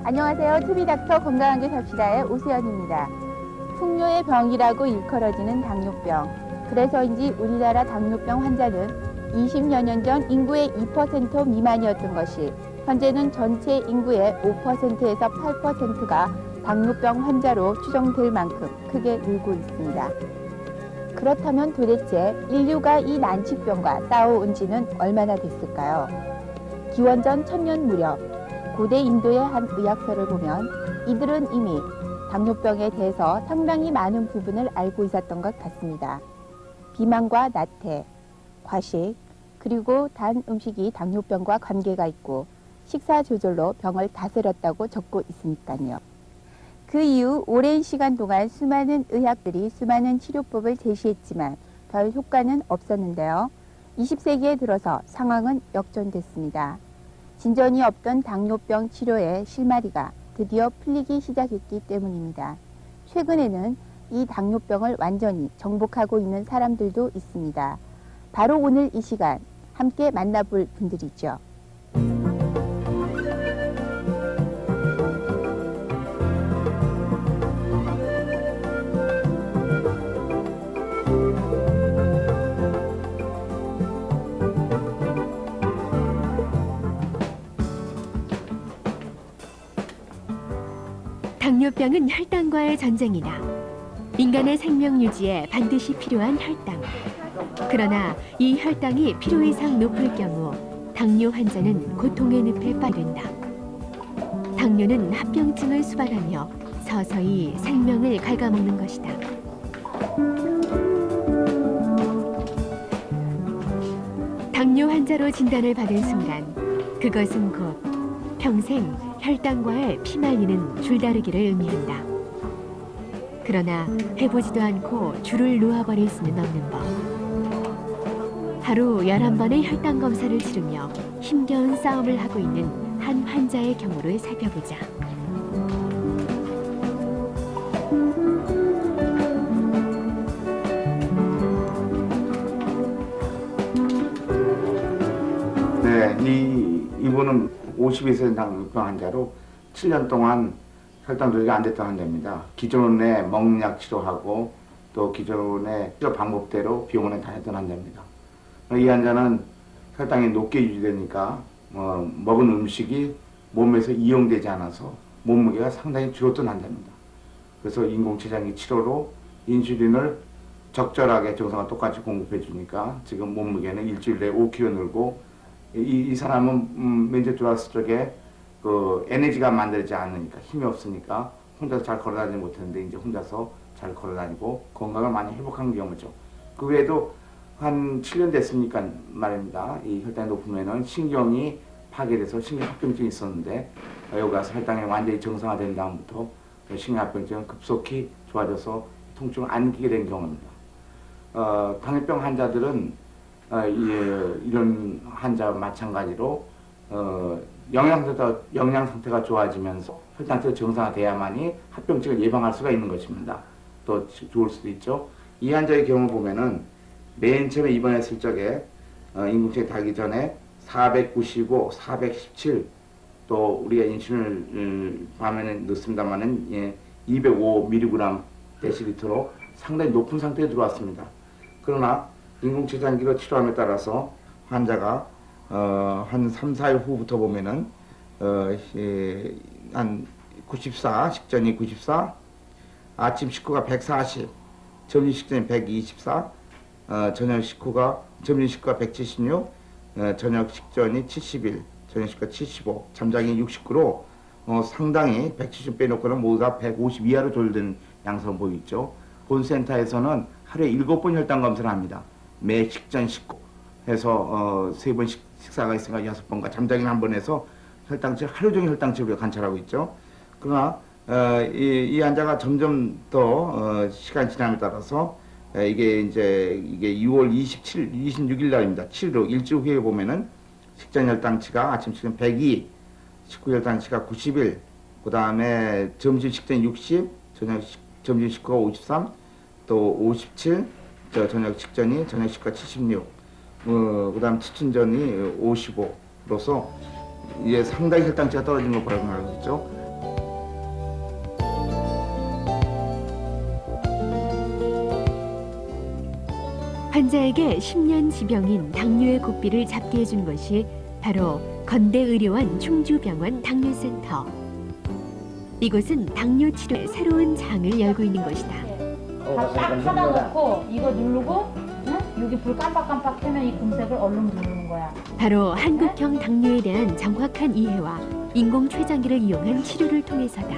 안녕하세요. 투비닥터 건강하게 삽시다의 오수연입니다. 풍요의 병이라고 일컬어지는 당뇨병. 그래서인지 우리나라 당뇨병 환자는 20여 년 전 인구의 2% 미만이었던 것이 현재는 전체 인구의 5%에서 8%가 당뇨병 환자로 추정될 만큼 크게 늘고 있습니다. 그렇다면 도대체 인류가 이 난치병과 싸워온 지는 얼마나 됐을까요? 기원전 1000년 무렵 고대 인도의 한 의학서를 보면 이들은 이미 당뇨병에 대해서 상당히 많은 부분을 알고 있었던 것 같습니다. 비만과 나태, 과식, 그리고 단 음식이 당뇨병과 관계가 있고 식사 조절로 병을 다스렸다고 적고 있으니까요. 그 이후 오랜 시간 동안 수많은 의학들이 수많은 치료법을 제시했지만 별 효과는 없었는데요. 20세기에 들어서 상황은 역전됐습니다. 진전이 없던 당뇨병 치료의 실마리가 드디어 풀리기 시작했기 때문입니다. 최근에는 이 당뇨병을 완전히 정복하고 있는 사람들도 있습니다. 바로 오늘 이 시간 함께 만나볼 분들이죠. 당뇨병은 혈당과의 전쟁이다. 인간의 생명 유지에 반드시 필요한 혈당. 그러나 이 혈당이 필요 이상 높을 경우 당뇨 환자는 고통의 늪에 빠진다. 당뇨는 합병증을 수반하며 서서히 생명을 갉아먹는 것이다. 당뇨 환자로 진단을 받은 순간 그것은 곧 평생 혈당과의 피말리는 줄다리기를 의미한다. 그러나 해보지도 않고 줄을 놓아버릴 수는 없는 법. 하루 11번의 혈당 검사를 치르며 힘겨운 싸움을 하고 있는 한 환자의 경우를 살펴보자. 네, 이분은 52세 당뇨병 환자로 7년 동안 혈당 조절이 안 됐던 환자입니다. 기존의 먹약 치료하고 또 기존의 치료 방법대로 병원에 다녔던 환자입니다. 이 환자는 혈당이 높게 유지되니까 먹은 음식이 몸에서 이용되지 않아서 몸무게가 상당히 줄었던 환자입니다. 그래서 인공췌장기 치료로 인슐린을 적절하게 정상과 똑같이 공급해 주니까 지금 몸무게는 일주일 내에 5kg 늘고 이 사람은 면접 들어왔을 적에 그 에너지가 만들지 않으니까 힘이 없으니까 혼자서 잘 걸어다니지 못했는데 이제 혼자서 잘 걸어다니고 건강을 많이 회복한 경우죠. 그 외에도 한 7년 됐으니까 말입니다. 이 혈당이 높으면은 신경이 파괴돼서 신경합병증이 있었는데 여기 가서 혈당이 완전히 정상화된 다음부터 신경합병증은 급속히 좋아져서 통증을 안 느끼게 된 경우입니다. 당뇨병 환자들은 이런 환자와 마찬가지로 영양 상태가 좋아지면서 혈당치가 정상화돼야만이 합병증을 예방할 수가 있는 것입니다. 또 좋을 수도 있죠. 이 환자의 경우 보면은 맨 처음에 입원했을 적에 인공체에 달기 전에 495, 417, 또 우리가 인슐린을 밤에는 넣습니다만은 205mg 데시리터로 상당히 높은 상태에 들어왔습니다. 그러나 인공췌장기로 치료함에 따라서 환자가 한 3, 4일 후부터 보면은 한 94, 식전이 94, 아침 식후가 140, 점심 식전이 124, 저녁 식후가 176, 저녁 식전이 71, 저녁 식후가 75, 잠자기 69로 상당히 170 빼놓고는 모두가 150 이하로 조절된 양상을 보이죠. 본센터에서는 하루에 7번 혈당 검사를 합니다. 매 식전 식후 해서 3번 식사가 있으니까 6번과 잠자기는 한 번 해서 혈당치 하루 종일 혈당치를 관찰하고 있죠. 그러나 이 환자가 점점 더 시간이 지남에 따라서 이게 6월 26일 날입니다. 7일 일주일 후에 보면은 식전 혈당치가 아침 식전 102, 식후 혈당치가 91, 그 다음에 점심 식전 60, 점심 식후가 53, 또 57, 저녁 식전이 저녁 식후가 76, 그 다음 취침전이 55로서 이게 상당히 혈당치가 떨어지는 걸 보라고 있죠. 환자에게 10년 지병인 당뇨의 고삐를 잡게 해준 것이 바로 건대의료원 충주병원 당뇨센터. 이곳은 당뇨 치료의 새로운 장을 열고 있는 것이다. 딱 하다 놓고 이거 누르고 응? 여기 불 깜빡깜빡 켜면 이 금색을 얼른 누르는 거야. 바로 한국형 당뇨에 대한 정확한 이해와 인공 췌장기를 이용한 치료를 통해서다.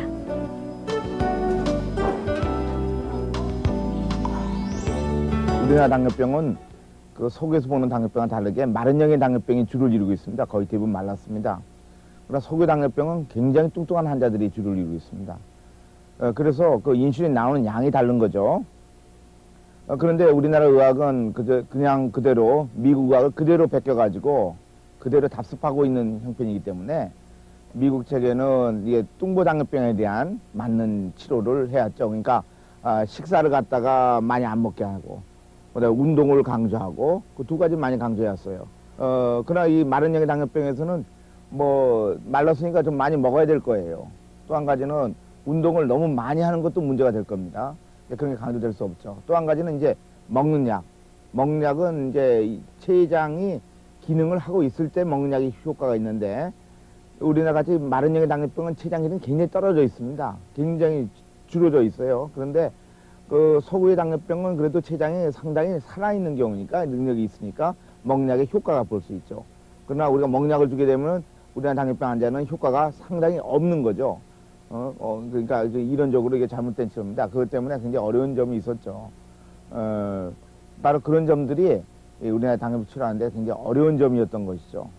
우리나라 당뇨병은 그 속에서 보는 당뇨병과 다르게 마른형의 당뇨병이 주를 이루고 있습니다. 거의 대부분 말랐습니다. 그러나 속의 당뇨병은 굉장히 뚱뚱한 환자들이 주를 이루고 있습니다. 그래서 그 인슐린 나오는 양이 다른 거죠. 그런데 우리나라 의학은 그냥 그대로 미국 의학을 그대로 베껴가지고 그대로 답습하고 있는 형편이기 때문에 미국 책에는 이게 뚱보당뇨병에 대한 맞는 치료를 해왔죠. 그러니까 식사를 갖다가 많이 안 먹게 하고 그다음에 운동을 강조하고 그 두 가지 많이 강조해왔어요. 그러나 이 마른형의 당뇨병에서는 뭐 말랐으니까 좀 많이 먹어야 될 거예요. 또 한 가지는 운동을 너무 많이 하는 것도 문제가 될 겁니다. 그런 게 강조될 수 없죠. 또 한 가지는 이제 먹는 약. 먹는 약은 이제 췌장이 기능을 하고 있을 때 먹는 약이 효과가 있는데 우리나라 같이 마른형의 당뇨병은 췌장 기능이 굉장히 떨어져 있습니다. 굉장히 줄어져 있어요. 그런데 그 소구의 당뇨병은 그래도 췌장이 상당히 살아있는 경우니까 능력이 있으니까 먹는 약의 효과가 볼 수 있죠. 그러나 우리가 먹는 약을 주게 되면 우리나라 당뇨병 환자는 효과가 상당히 없는 거죠. 그러니까 이론적으로 이게 잘못된 치료입니다. 그것 때문에 굉장히 어려운 점이 있었죠. 바로 그런 점들이 우리나라 당뇨병 치료하는데 굉장히 어려운 점이었던 것이죠.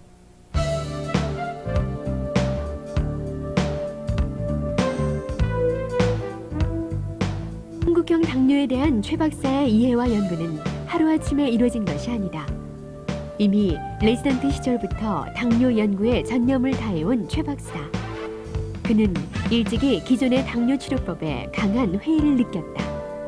한국형 당뇨에 대한 최 박사의 이해와 연구는 하루아침에 이루어진 것이 아니다. 이미 레지던트 시절부터 당뇨 연구에 전념을 다해온 최 박사. 그는 일찍이 기존의 당뇨 치료법에 강한 회의를 느꼈다.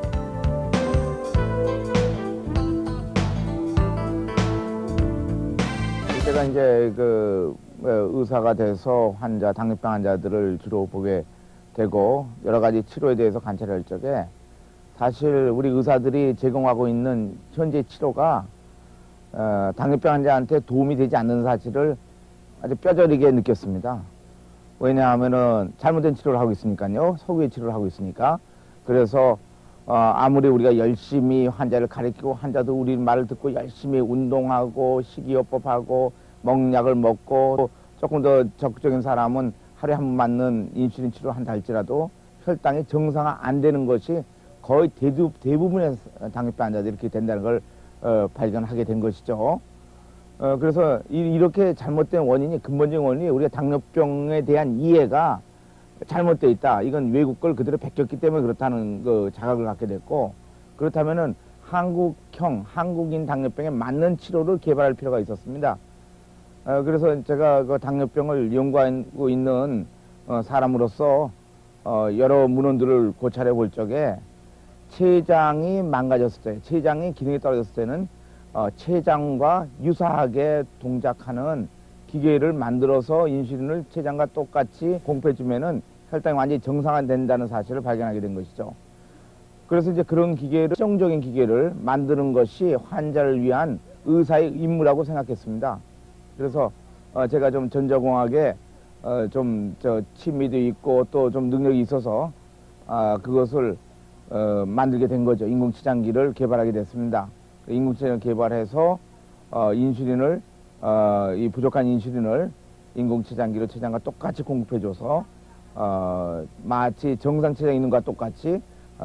제가 이제 그 의사가 돼서 당뇨병 환자들을 주로 보게 되고 여러 가지 치료에 대해서 관찰할 적에 사실 우리 의사들이 제공하고 있는 현재 치료가 당뇨병 환자한테 도움이 되지 않는 사실을 아주 뼈저리게 느꼈습니다. 왜냐하면은 잘못된 치료를 하고 있으니까요. 소규의 치료를 하고 있으니까. 그래서 아무리 우리가 열심히 환자를 가르치고 환자도 우리 말을 듣고 열심히 운동하고 식이요법하고 먹는 약을 먹고 조금 더 적극적인 사람은 하루에 한 번 맞는 인슐린 치료를 한다 할지라도 혈당이 정상화 안 되는 것이 거의 대부분의 당뇨병 환자들이 이렇게 된다는 걸 발견하게 된 것이죠. 그래서 이렇게 잘못된 원인이 근본적인 원인이 우리가 당뇨병에 대한 이해가 잘못되어 있다. 이건 외국 걸 그대로 베꼈기 때문에 그렇다는 그 자각을 갖게 됐고 그렇다면은 한국인 당뇨병에 맞는 치료를 개발할 필요가 있었습니다. 그래서 제가 그 당뇨병을 연구하고 있는 사람으로서 여러 문헌들을 고찰해 볼 적에 췌장이 망가졌을 때, 췌장이 기능이 떨어졌을 때는 췌장과 유사하게 동작하는 기계를 만들어서 인슐린을 췌장과 똑같이 공급해주면은 혈당이 완전히 정상화된다는 사실을 발견하게 된 것이죠. 그래서 이제 그런 기계를, 실용적인 기계를 만드는 것이 환자를 위한 의사의 임무라고 생각했습니다. 그래서 제가 좀 전자공학에 좀 취미도 있고 또 좀 능력이 있어서 그것을 만들게 된 거죠. 인공췌장기를 개발하게 됐습니다. 인공췌장을 개발해서 인슐린을 이 부족한 인슐린을 인공췌장기로 췌장과 똑같이 공급해줘서 마치 정상 췌장이 있는 것과 똑같이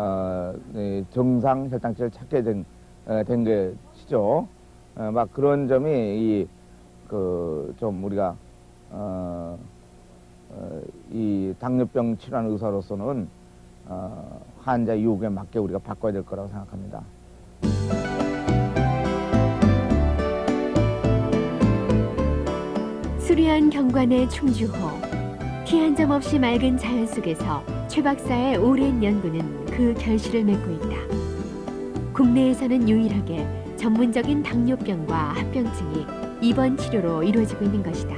정상 혈당치를 찾게 된 것이죠. 막 그런 점이 좀 우리가 이 당뇨병 치료하는 의사로서는 환자 유혹에 맞게 우리가 바꿔야 될 거라고 생각합니다. 수려한 경관의 충주호. 티 한 점 없이 맑은 자연 속에서 최 박사의 오랜 연구는 그 결실을 맺고 있다. 국내에서는 유일하게 전문적인 당뇨병과 합병증이 입원 치료로 이루어지고 있는 것이다.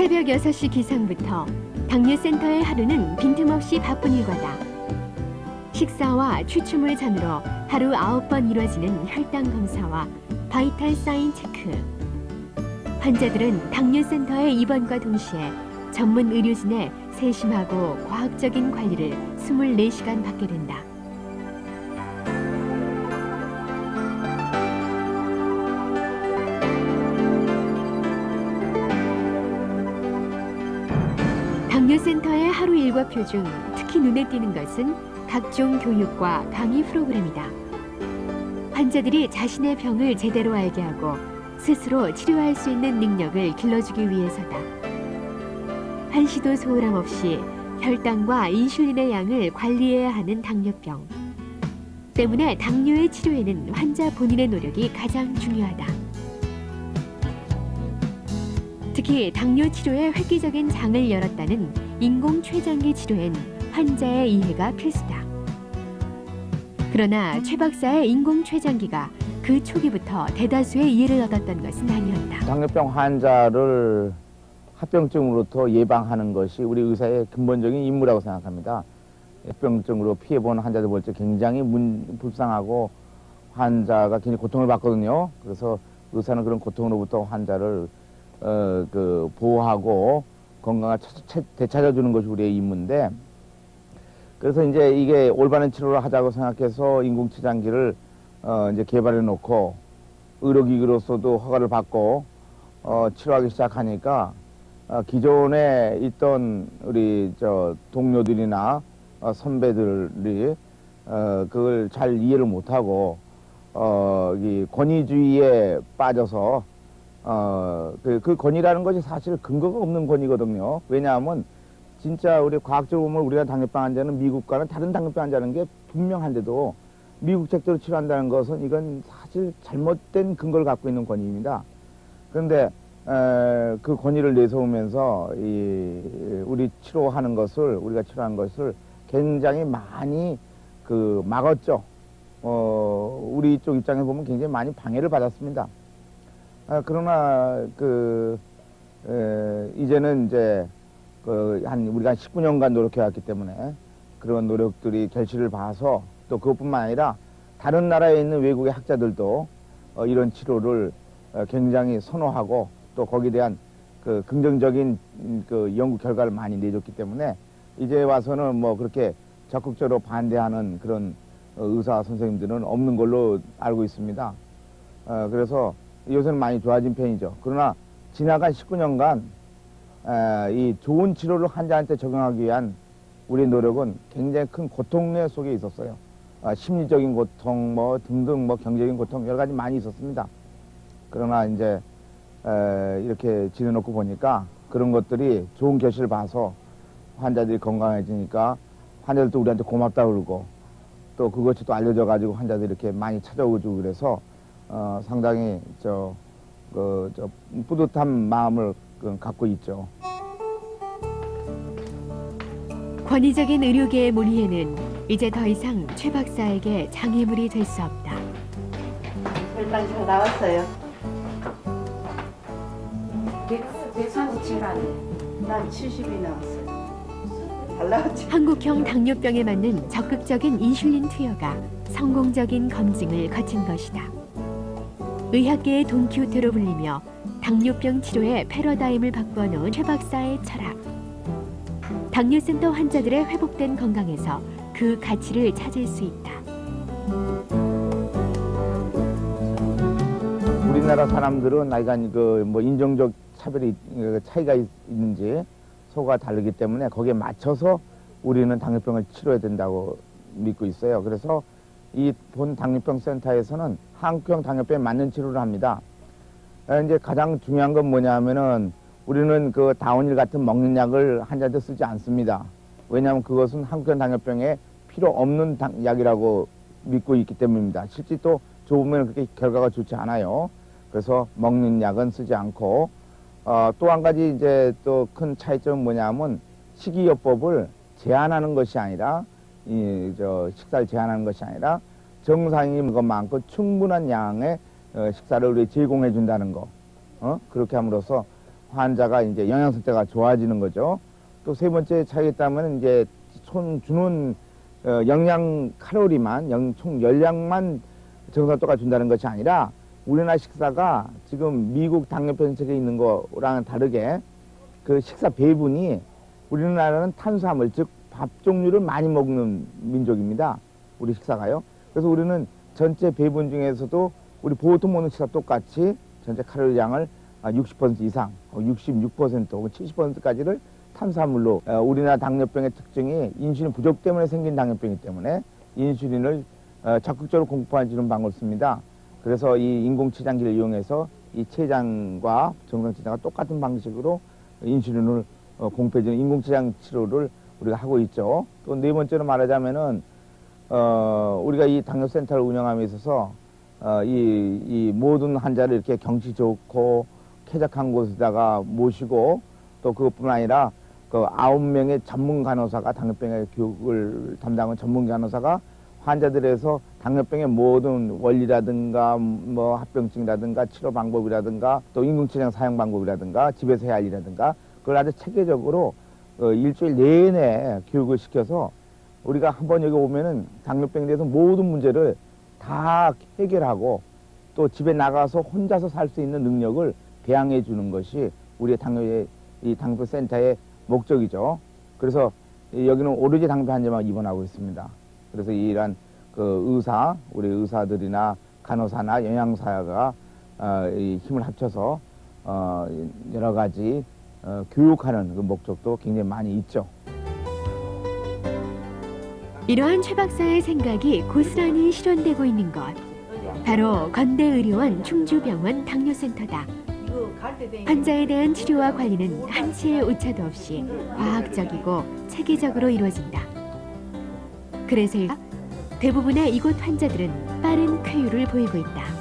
새벽 6시 기상부터 당뇨센터의 하루는 빈틈없이 바쁜 일과다. 식사와 취침을 전후로 하루 9번 이루어지는 혈당 검사와 바이탈 사인 체크. 환자들은 당뇨센터에 입원과 동시에 전문 의료진의 세심하고 과학적인 관리를 24시간 받게 된다. 당뇨센터의 하루 일과표 중 특히 눈에 띄는 것은 각종 교육과 강의 프로그램이다. 환자들이 자신의 병을 제대로 알게 하고 스스로 치료할 수 있는 능력을 길러주기 위해서다. 한시도 소홀함 없이 혈당과 인슐린의 양을 관리해야 하는 당뇨병. 때문에 당뇨의 치료에는 환자 본인의 노력이 가장 중요하다. 특히 당뇨 치료에 획기적인 장을 열었다는 인공췌장기 치료엔 환자의 이해가 필수다. 그러나 최 박사의 인공췌장기가 그 초기부터 대다수의 이해를 얻었던 것은 아니었다. 당뇨병 환자를 합병증으로부터 예방하는 것이 우리 의사의 근본적인 임무라고 생각합니다. 합병증으로 피해본 환자들 볼 때 굉장히 불쌍하고 환자가 굉장히 고통을 받거든요. 그래서 의사는 그런 고통으로부터 환자를 보호하고 건강을 되찾아주는 것이 우리의 임무인데, 그래서 이제 이게 올바른 치료를 하자고 생각해서 인공췌장기를 이제 개발해 놓고 의료기구로서도 허가를 받고 치료하기 시작하니까 기존에 있던 우리 동료들이나 선배들이 그걸 잘 이해를 못하고 이 권위주의에 빠져서 그 권위라는 것이 사실 근거가 없는 권위거든요. 왜냐하면 진짜 우리 과학적으로 보면 우리가 당뇨병 환자는 미국과는 다른 당뇨병 환자는 게 분명한데도 미국 책대로 치료한다는 것은 이건 사실 잘못된 근거를 갖고 있는 권위입니다. 그런데 그 권위를 내세우면서 우리 치료하는 것을, 우리가 치료한 것을 굉장히 많이 막았죠. 우리 쪽 입장에 보면 굉장히 많이 방해를 받았습니다. 그러나 이제는 이제 우리가 한 19년간 노력해왔기 때문에 그런 노력들이 결실을 봐서, 또 그것뿐만 아니라 다른 나라에 있는 외국의 학자들도 이런 치료를 굉장히 선호하고 또 거기에 대한 긍정적인 연구 결과를 많이 내줬기 때문에 이제 와서는 뭐 그렇게 적극적으로 반대하는 그런 의사 선생님들은 없는 걸로 알고 있습니다. 그래서 요새는 많이 좋아진 편이죠. 그러나 지나간 19년간 이 좋은 치료를 환자한테 적용하기 위한 우리 노력은 굉장히 큰 고통 속에 있었어요. 심리적인 고통, 뭐 등등, 뭐 경제적인 고통 여러 가지 많이 있었습니다. 그러나 이제 이렇게 지내놓고 보니까 그런 것들이 좋은 결실을 봐서 환자들이 건강해지니까 환자들도 우리한테 고맙다 그러고, 또 그것이 또 알려져 가지고 환자들이 이렇게 많이 찾아오고 그래서 상당히 뿌듯한 마음을 갖고 있죠. 권위적인 의료계의 문의에는 이제 더 이상 최 박사에게 장애물이 될 수 없다. 혈당 잘 나왔어요. 137안, 난 70이 나왔어요. 잘 나왔죠. 한국형 당뇨병에 맞는 적극적인 인슐린 투여가 성공적인 검증을 거친 것이다. 의학계의 돈키호테로 불리며 당뇨병 치료의 패러다임을 바꾸어 놓은 최 박사의 철학. 당뇨센터 환자들의 회복된 건강에서 그 가치를 찾을 수 있다. 우리나라 사람들은 약간 뭐 인종적 차이가 있는지 소가 다르기 때문에 거기에 맞춰서 우리는 당뇨병을 치료해야 된다고 믿고 있어요. 그래서 이 본 당뇨병 센터에서는 한국형 당뇨병에 맞는 치료를 합니다. 이제 가장 중요한 건 뭐냐면은 우리는 그 다운힐 같은 먹는 약을 환자한테 쓰지 않습니다. 왜냐하면 그것은 한국형 당뇨병에 필요 없는 약이라고 믿고 있기 때문입니다. 실제 또 좋으면 그렇게 결과가 좋지 않아요. 그래서 먹는 약은 쓰지 않고, 또 한 가지 이제 또 큰 차이점은 뭐냐면 식이요법을 제한하는 것이 아니라, 식사를 제한하는 것이 아니라 정상인 것만큼 충분한 양의 식사를 우리 제공해 준다는 거. 그렇게 함으로써 환자가 이제 영양 상태가 좋아지는 거죠. 또 세 번째 차이가 있다면 이제 주는 영양 칼로리만, 총 열량만 정상도가 준다는 것이 아니라 우리나라 식사가 지금 미국 당뇨병 정책에 있는 거랑은 다르게 그 식사 배분이 우리나라는 탄수화물, 즉 밥 종류를 많이 먹는 민족입니다. 우리 식사가요. 그래서 우리는 전체 배분 중에서도 우리 보통 먹는 식사 똑같이 전체 칼로리량을 60% 이상, 66% 혹은 70%까지를 탄수화물로 우리나라 당뇨병의 특징이 인슐린 부족 때문에 생긴 당뇨병이기 때문에 인슐린을 적극적으로 공급해주는 방법을 씁니다. 그래서 이 인공췌장기를 이용해서 이 췌장과 정상췌장과 똑같은 방식으로 인슐린을 공급해주는 인공췌장 치료를 우리가 하고 있죠. 또 네 번째로 말하자면은 우리가 이 당뇨센터를 운영함에 있어서 이 모든 환자를 이렇게 경치 좋고 쾌적한 곳에다가 모시고 또 그것뿐만 아니라 그 9명의 전문 간호사가 당뇨병의 교육을 담당한 전문 간호사가 환자들에서 당뇨병의 모든 원리라든가 뭐 합병증이라든가 치료 방법이라든가 또 인공췌장 사용 방법이라든가 집에서 해야 할 일이라든가 그걸 아주 체계적으로 일주일 내내 교육을 시켜서 우리가 한번 여기 오면은 당뇨병에 대해서 모든 문제를 다 해결하고 또 집에 나가서 혼자서 살 수 있는 능력을 배양해 주는 것이 우리의 이 당뇨센터의 목적이죠. 그래서 여기는 오로지 당뇨 환자만 입원하고 있습니다. 그래서 이러한 그 우리 의사들이나 간호사나 영양사가 이 힘을 합쳐서 여러 가지 교육하는 그 목적도 굉장히 많이 있죠. 이러한 최 박사의 생각이 고스란히 실현되고 있는 것. 바로 건대의료원 충주병원 당뇨센터다. 환자에 대한 치료와 관리는 한치의 오차도 없이 과학적이고 체계적으로 이루어진다. 그래서 대부분의 이곳 환자들은 빠른 쾌유를 보이고 있다.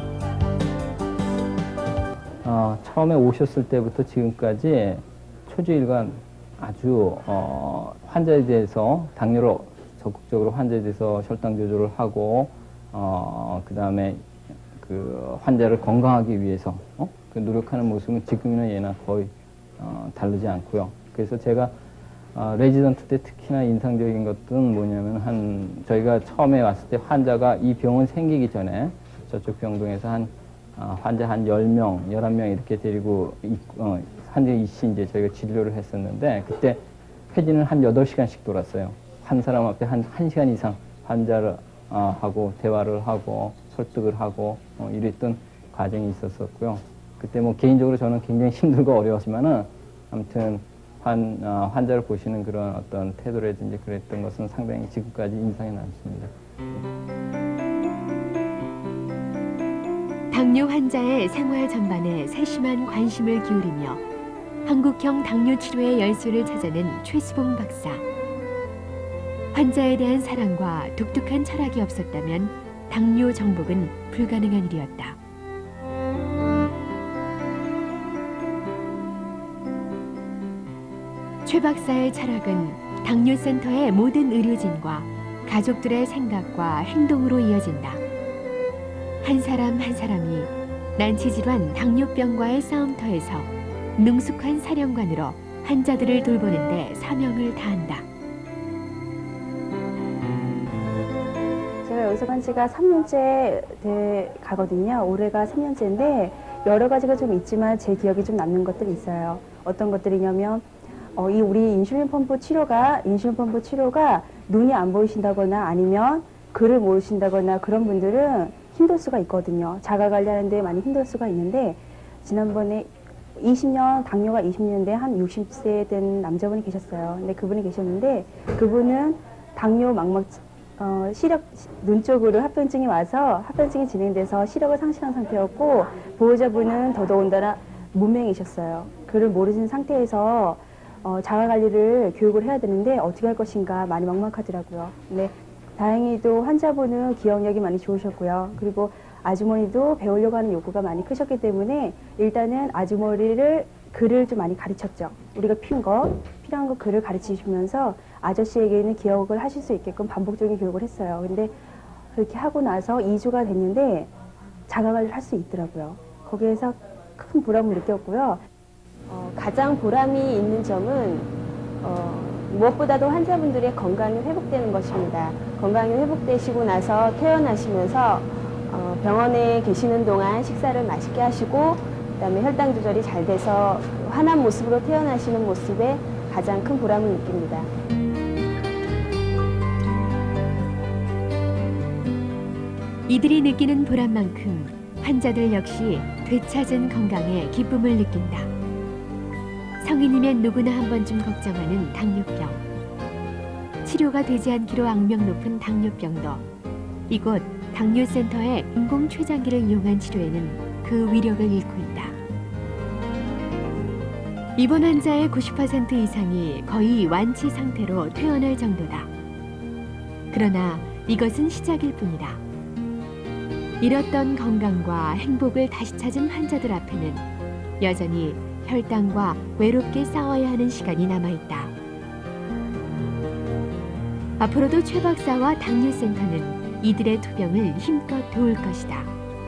처음에 오셨을 때부터 지금까지 초주일간 아주 환자에 대해서 당뇨로 적극적으로 환자에 대해서 혈당 조절을 하고 그 다음에 그 환자를 건강하기 위해서 그 노력하는 모습은 지금이나 예나 거의 다르지 않고요. 그래서 제가 레지던트 때 특히나 인상적인 것은 뭐냐면 저희가 처음에 왔을 때 환자가 이 병원 생기기 전에 저쪽 병동에서 환자 한 10명, 11명 이렇게 데리고 환자 이씨 이제 저희가 진료를 했었는데 그때 회진을 한 8시간씩 돌았어요. 한 사람 앞에 한 1시간 이상 환자를 하고 대화를 하고 설득을 하고 이랬던 과정이 있었었고요. 그때 뭐 개인적으로 저는 굉장히 힘들고 어려웠지만은 아무튼 환자를 보시는 그런 어떤 태도라든지 그랬던 것은 상당히 지금까지 인상이 남습니다. 당뇨 환자의 생활 전반에 세심한 관심을 기울이며 한국형 당뇨 치료의 열쇠를 찾아낸 최수봉 박사. 환자에 대한 사랑과 독특한 철학이 없었다면 당뇨 정복은 불가능한 일이었다. 최 박사의 철학은 당뇨센터의 모든 의료진과 가족들의 생각과 행동으로 이어진다. 한 사람 한 사람이 난치질환 당뇨병과의 싸움터에서 능숙한 사령관으로 환자들을 돌보는 데 사명을 다한다. 제가 여기서 간 지가 3년째 돼 가거든요. 올해가 3년째인데 여러 가지가 좀 있지만 제 기억이 좀 남는 것들이 있어요. 어떤 것들이냐면 이 우리 인슐린 펌프 치료가 눈이 안 보이신다거나 아니면 글을 모르신다거나 그런 분들은 힘들 수가 있거든요. 자가 관리하는데 많이 힘들 수가 있는데 지난번에 당뇨가 20년대 한 60세 된 남자분이 계셨어요. 근데 그분이 계셨는데 그분은 당뇨 시력 눈 쪽으로 합병증이 와서 합병증이 진행돼서 시력을 상실한 상태였고 보호자분은 더더군다나 문맹이셨어요. 그를 모르신 상태에서 자가관리를 교육을 해야 되는데 어떻게 할 것인가 많이 막막하더라고요. 근데 다행히도 환자분은 기억력이 많이 좋으셨고요. 그리고 아주머니도 배우려고 하는 욕구가 많이 크셨기 때문에 일단은 아주머니를 글을 좀 많이 가르쳤죠. 우리가 필요한 거 글을 가르치시면서 아저씨에게는 기억을 하실 수 있게끔 반복적인 교육을 했어요. 근데 그렇게 하고 나서 2주가 됐는데 자가관리를 할 수 있더라고요. 거기에서 큰 보람을 느꼈고요. 가장 보람이 있는 점은 무엇보다도 환자분들의 건강이 회복되는 것입니다. 건강이 회복되시고 나서 퇴원하시면서 병원에 계시는 동안 식사를 맛있게 하시고 그다음에 혈당 조절이 잘 돼서 환한 모습으로 퇴원하시는 모습에 가장 큰 보람을 느낍니다. 이들이 느끼는 보람만큼 환자들 역시 되찾은 건강에 기쁨을 느낀다. 성인이면 누구나 한 번쯤 걱정하는 당뇨병. 치료가 되지 않기로 악명 높은 당뇨병도 이곳 당뇨센터의 인공 췌장기를 이용한 치료에는 그 위력을 잃고 있다. 입원 환자의 90% 이상이 거의 완치 상태로 퇴원할 정도다. 그러나 이것은 시작일 뿐이다. 잃었던 건강과 행복을 다시 찾은 환자들 앞에는 여전히 혈당과 외롭게 싸워야 하는 시간이 남아있다. 앞으로도 최 박사와 당뇨센터는 이들의 투병을 힘껏 도울 것이다.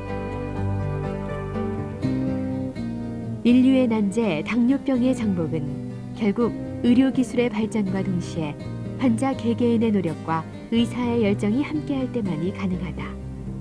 인류의 난제 당뇨병의 정복은 결국 의료기술의 발전과 동시에 환자 개개인의 노력과 의사의 열정이 함께할 때만이 가능하다.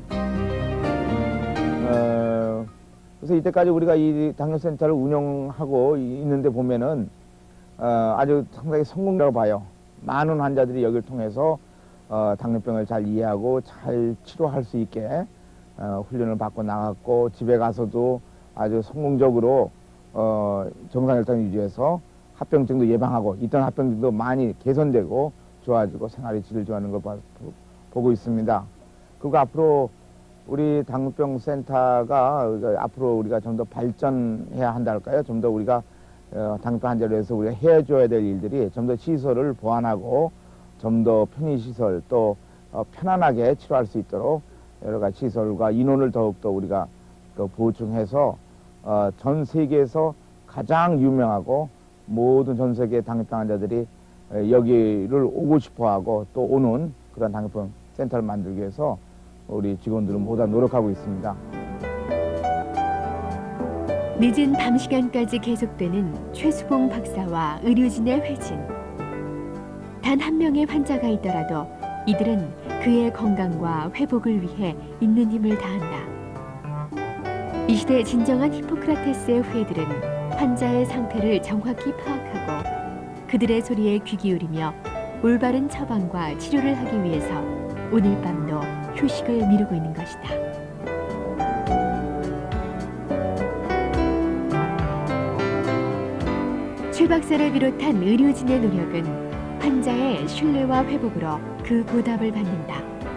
그래서 이때까지 우리가 이 당뇨센터를 운영하고 있는데 보면은 아주 상당히 성공적이라고 봐요. 많은 환자들이 여기를 통해서 당뇨병을 잘 이해하고 잘 치료할 수 있게 훈련을 받고 나갔고 집에 가서도 아주 성공적으로 정상 혈당 유지해서 합병증도 예방하고 있던 합병증도 많이 개선되고 좋아지고 생활의 질을 좋아하는 걸 보고 있습니다. 그리고 앞으로 우리 당뇨병 센터가 앞으로 우리가 좀 더 발전해야 한다 할까요? 좀 더 우리가 당뇨병 환자를 위해서 우리가 해줘야 될 일들이 좀 더 시설을 보완하고 좀 더 편의시설 또 편안하게 치료할 수 있도록 여러 가지 시설과 인원을 더욱더 우리가 보충해서 전 세계에서 가장 유명하고 모든 전 세계 당뇨병 환자들이 여기를 오고 싶어하고 또 오는 그런 당뇨병 센터를 만들기 위해서 우리 직원들은 모두 노력하고 있습니다. 늦은 밤 시간까지 계속되는 최수봉 박사와 의료진의 회진. 단 한 명의 환자가 있더라도 이들은 그의 건강과 회복을 위해 있는 힘을 다한다. 이 시대 진정한 히포크라테스의 후예들은 환자의 상태를 정확히 파악하고 그들의 소리에 귀 기울이며 올바른 처방과 치료를 하기 위해서 오늘 밤도 휴식을 미루고 있는 것이다. 최 박사를 비롯한 의료진의 노력은 환자의 신뢰와 회복으로 그 보답을 받는다.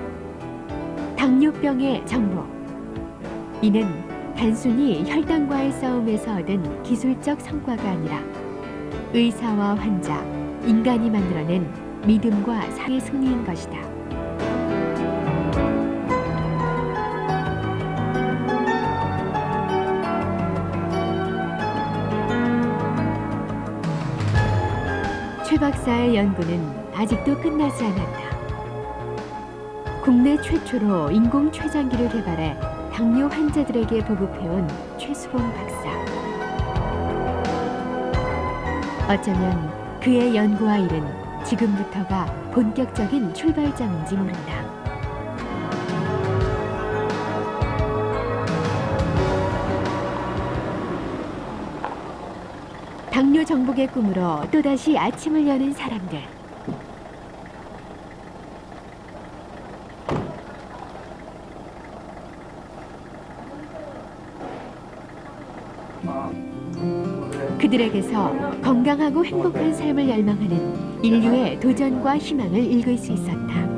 당뇨병의 정복. 이는 단순히 혈당과의 싸움에서 얻은 기술적 성과가 아니라 의사와 환자, 인간이 만들어낸 믿음과 사랑의 승리인 것이다. 최 박사의 연구는 아직도 끝나지 않았다. 국내 최초로 인공 췌장기를 개발해 당뇨 환자들에게 보급해온 최수봉 박사. 어쩌면 그의 연구와 일은 지금부터가 본격적인 출발점인지 모른다. 당뇨 정복의 꿈으로 또다시 아침을 여는 사람들. 그들에게서 건강하고 행복한 삶을 열망하는 인류의 도전과 희망을 읽을 수 있었다.